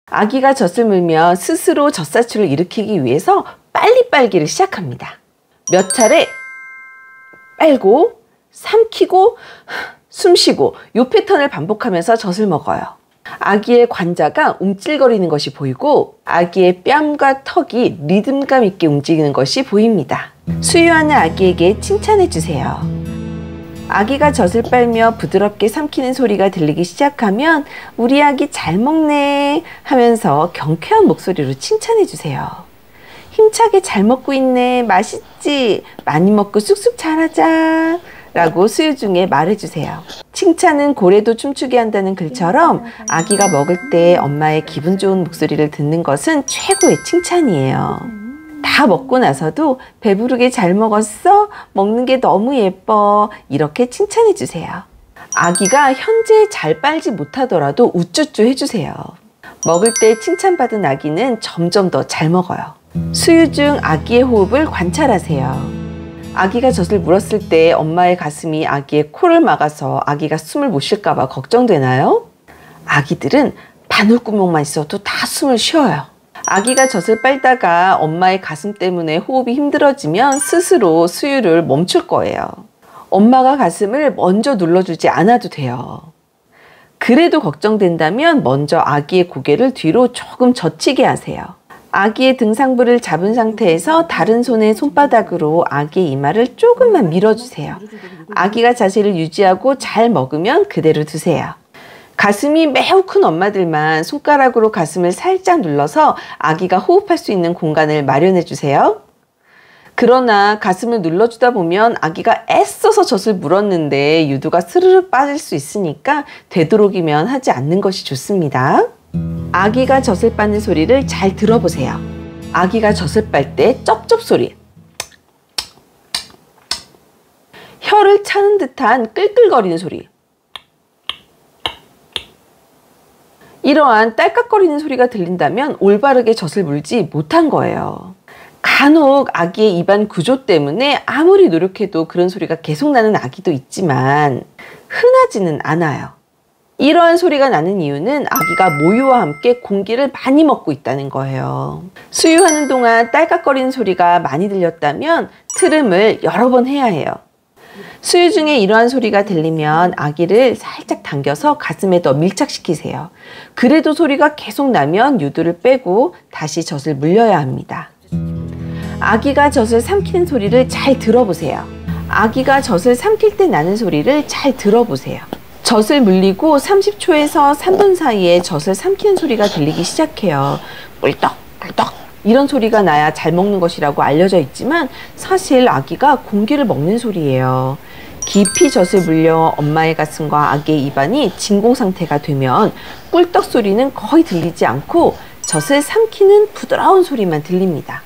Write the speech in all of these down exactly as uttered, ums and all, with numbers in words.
아기가 젖을 물며 스스로 젖사출을 일으키기 위해서 빨리 빨기를 시작합니다. 몇 차례 빨고 삼키고 숨쉬고 이 패턴을 반복하면서 젖을 먹어요. 아기의 관자가 움찔거리는 것이 보이고 아기의 뺨과 턱이 리듬감 있게 움직이는 것이 보입니다. 수유하는 아기에게 칭찬해 주세요. 아기가 젖을 빨며 부드럽게 삼키는 소리가 들리기 시작하면 우리 아기 잘 먹네 하면서 경쾌한 목소리로 칭찬해 주세요. 힘차게 잘 먹고 있네, 맛있지, 많이 먹고 쑥쑥 자라자 라고 수유 중에 말해주세요. 칭찬은 고래도 춤추게 한다는 글처럼 아기가 먹을 때 엄마의 기분 좋은 목소리를 듣는 것은 최고의 칭찬이에요. 다 먹고 나서도 배부르게 잘 먹었어? 먹는 게 너무 예뻐. 이렇게 칭찬해 주세요. 아기가 현재 잘 빨지 못하더라도 우쭈쭈 해주세요. 먹을 때 칭찬받은 아기는 점점 더 잘 먹어요. 수유 중 아기의 호흡을 관찰하세요. 아기가 젖을 물었을 때 엄마의 가슴이 아기의 코를 막아서 아기가 숨을 못 쉴까봐 걱정되나요? 아기들은 바늘구멍만 있어도 다 숨을 쉬어요. 아기가 젖을 빨다가 엄마의 가슴 때문에 호흡이 힘들어지면 스스로 수유를 멈출 거예요. 엄마가 가슴을 먼저 눌러주지 않아도 돼요. 그래도 걱정된다면 먼저 아기의 고개를 뒤로 조금 젖히게 하세요. 아기의 등상부를 잡은 상태에서 다른 손의 손바닥으로 아기의 이마를 조금만 밀어주세요. 아기가 자세를 유지하고 잘 먹으면 그대로 두세요. 가슴이 매우 큰 엄마들만 손가락으로 가슴을 살짝 눌러서 아기가 호흡할 수 있는 공간을 마련해 주세요. 그러나 가슴을 눌러주다 보면 아기가 애써서 젖을 물었는데 유두가 스르륵 빠질 수 있으니까 되도록이면 하지 않는 것이 좋습니다. 아기가 젖을 빠는 소리를 잘 들어보세요. 아기가 젖을 빨 때 쩝쩝 소리, 혀를 차는 듯한 끌끌거리는 소리, 이러한 딸깍거리는 소리가 들린다면 올바르게 젖을 물지 못한 거예요. 간혹 아기의 입안 구조 때문에 아무리 노력해도 그런 소리가 계속 나는 아기도 있지만 흔하지는 않아요. 이러한 소리가 나는 이유는 아기가 모유와 함께 공기를 많이 먹고 있다는 거예요. 수유하는 동안 딸깍거리는 소리가 많이 들렸다면 트름을 여러 번 해야 해요. 수유 중에 이러한 소리가 들리면 아기를 살짝 당겨서 가슴에 더 밀착시키세요. 그래도 소리가 계속 나면 유두를 빼고 다시 젖을 물려야 합니다. 아기가 젖을 삼키는 소리를 잘 들어보세요. 아기가 젖을 삼킬 때 나는 소리를 잘 들어보세요. 젖을 물리고 삼십 초에서 삼 분 사이에 젖을 삼키는 소리가 들리기 시작해요. 꿀떡 꿀떡 이런 소리가 나야 잘 먹는 것이라고 알려져 있지만 사실 아기가 공기를 먹는 소리예요. 깊이 젖을 물려 엄마의 가슴과 아기의 입안이 진공 상태가 되면 꿀떡 소리는 거의 들리지 않고 젖을 삼키는 부드러운 소리만 들립니다.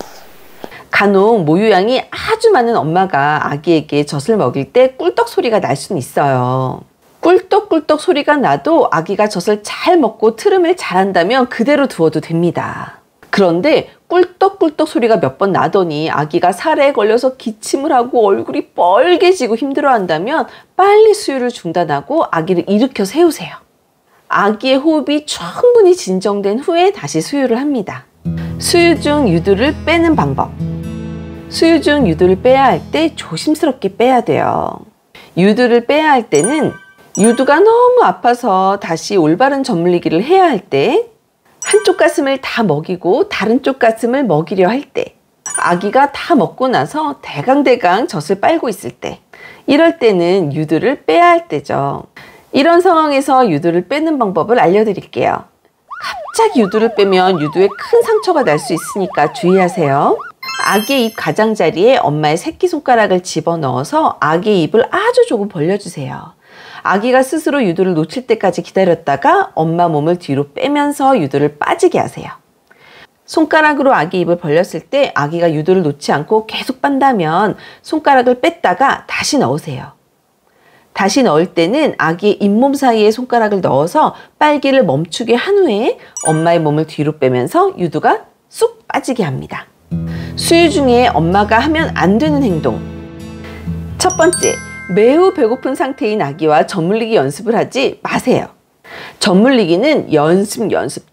간혹 모유양이 아주 많은 엄마가 아기에게 젖을 먹일 때 꿀떡 소리가 날 수는 있어요. 꿀떡꿀떡 소리가 나도 아기가 젖을 잘 먹고 트름을 잘한다면 그대로 두어도 됩니다. 그런데 꿀떡꿀떡 소리가 몇 번 나더니 아기가 살에 걸려서 기침을 하고 얼굴이 뻘개지고 힘들어한다면 빨리 수유를 중단하고 아기를 일으켜 세우세요. 아기의 호흡이 충분히 진정된 후에 다시 수유를 합니다. 수유 중 유두를 빼는 방법. 수유 중 유두를 빼야 할 때 조심스럽게 빼야 돼요. 유두를 빼야 할 때는 유두가 너무 아파서 다시 올바른 젖물리기를 해야 할 때, 한쪽 가슴을 다 먹이고 다른 쪽 가슴을 먹이려 할 때, 아기가 다 먹고 나서 대강대강 젖을 빨고 있을 때, 이럴 때는 유두를 빼야 할 때죠. 이런 상황에서 유두를 빼는 방법을 알려드릴게요. 갑자기 유두를 빼면 유두에 큰 상처가 날 수 있으니까 주의하세요. 아기의 입 가장자리에 엄마의 새끼손가락을 집어넣어서 아기의 입을 아주 조금 벌려주세요. 아기가 스스로 유두를 놓칠 때까지 기다렸다가 엄마 몸을 뒤로 빼면서 유두를 빠지게 하세요. 손가락으로 아기 입을 벌렸을 때 아기가 유두를 놓지 않고 계속 빤다면 손가락을 뺐다가 다시 넣으세요. 다시 넣을 때는 아기의 잇몸 사이에 손가락을 넣어서 빨기를 멈추게 한 후에 엄마의 몸을 뒤로 빼면서 유두가 쑥 빠지게 합니다. 수유 중에 엄마가 하면 안 되는 행동. 첫 번째, 매우 배고픈 상태인 아기와 젖물리기 연습을 하지 마세요. 젖물리기는 연습 연습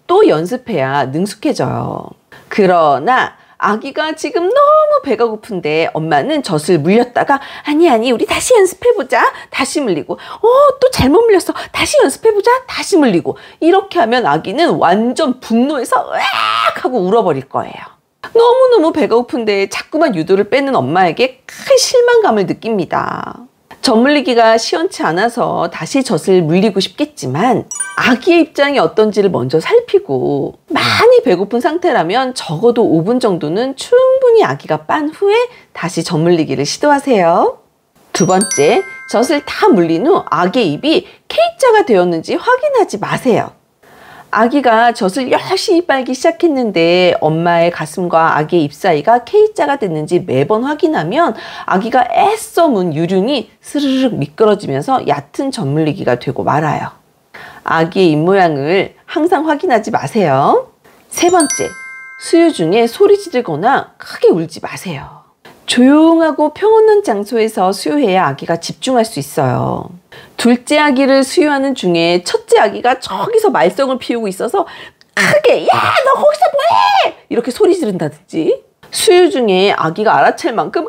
또 연습해야 능숙해져요. 그러나 아기가 지금 너무 배가 고픈데 엄마는 젖을 물렸다가 아니 아니 우리 다시 연습해보자. 다시 물리고 어, 또 잘못 물렸어. 다시 연습해보자. 다시 물리고 이렇게 하면 아기는 완전 분노해서 으악 하고 울어버릴 거예요. 너무너무 배가 고픈데 자꾸만 유도를 빼는 엄마에게 큰 실망감을 느낍니다. 젖 물리기가 시원치 않아서 다시 젖을 물리고 싶겠지만 아기의 입장이 어떤지를 먼저 살피고 많이 배고픈 상태라면 적어도 오 분 정도는 충분히 아기가 빤 후에 다시 젖 물리기를 시도하세요. 두 번째, 젖을 다 물린 후 아기의 입이 K자가 되었는지 확인하지 마세요. 아기가 젖을 열심히 빨기 시작했는데 엄마의 가슴과 아기의 입 사이가 K자가 됐는지 매번 확인하면 아기가 애써 문 유륜이 스르륵 미끄러지면서 얕은 젖 물리기가 되고 말아요. 아기의 입 모양을 항상 확인하지 마세요. 세 번째, 수유 중에 소리 지르거나 크게 울지 마세요. 조용하고 평온한 장소에서 수유해야 아기가 집중할 수 있어요. 둘째 아기를 수유하는 중에 첫째 아기가 저기서 말썽을 피우고 있어서 크게 야 너 거기서 뭐해 이렇게 소리 지른다든지, 수유 중에 아기가 알아챌 만큼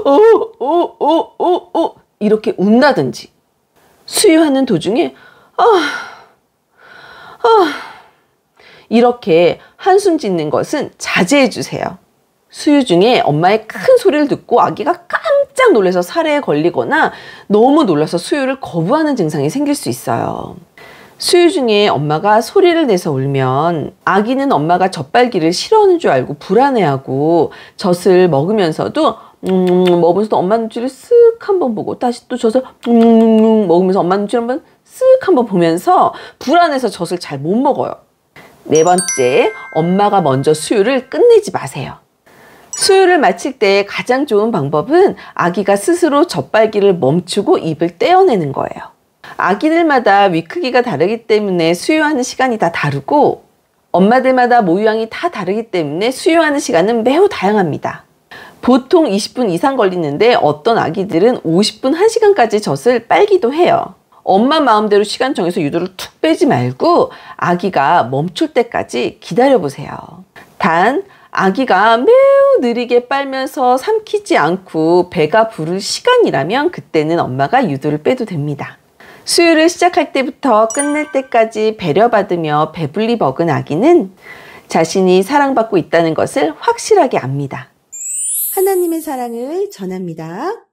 어어어어어 이렇게 운다든지, 수유하는 도중에 아, 아 이렇게 한숨 짓는 것은 자제해 주세요. 수유 중에 엄마의 큰 소리를 듣고 아기가 깜짝 놀라서 살해에 걸리거나 너무 놀라서 수유를 거부하는 증상이 생길 수 있어요. 수유 중에 엄마가 소리를 내서 울면 아기는 엄마가 젖빨기를 싫어하는 줄 알고 불안해하고 젖을 먹으면서도 음, 먹으면서도 엄마 눈치를 쓱 한번 보고 다시 또 젖을 음, 먹으면서 엄마 눈치를 한번 쓱 한번 보면서 불안해서 젖을 잘 못 먹어요. 네 번째, 엄마가 먼저 수유를 끝내지 마세요. 수유를 마칠 때 가장 좋은 방법은 아기가 스스로 젖빨기를 멈추고 입을 떼어내는 거예요. 아기들마다 위 크기가 다르기 때문에 수유하는 시간이 다 다르고 엄마들마다 모유양이 다 다르기 때문에 수유하는 시간은 매우 다양합니다. 보통 이십 분 이상 걸리는데 어떤 아기들은 오십 분, 한 시간까지 젖을 빨기도 해요. 엄마 마음대로 시간 정해서 유도를 툭 빼지 말고 아기가 멈출 때까지 기다려보세요. 단 아기가 매우 느리게 빨면서 삼키지 않고 배가 부를 시간이라면 그때는 엄마가 유도를 빼도 됩니다. 수유를 시작할 때부터 끝낼 때까지 배려받으며 배불리 먹은 아기는 자신이 사랑받고 있다는 것을 확실하게 압니다. 하나님의 사랑을 전합니다.